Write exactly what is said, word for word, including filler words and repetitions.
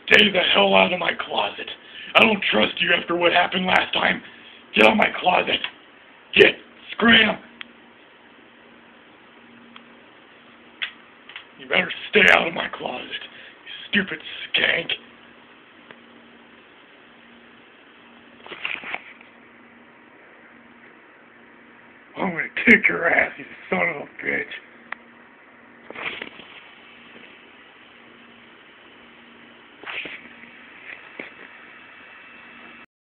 Stay the hell out of my closet. I don't trust you after what happened last time. Get out of my closet. Get. Scram. You better stay out of my closet, you stupid skank. I'm gonna kick your ass, you son of a bitch.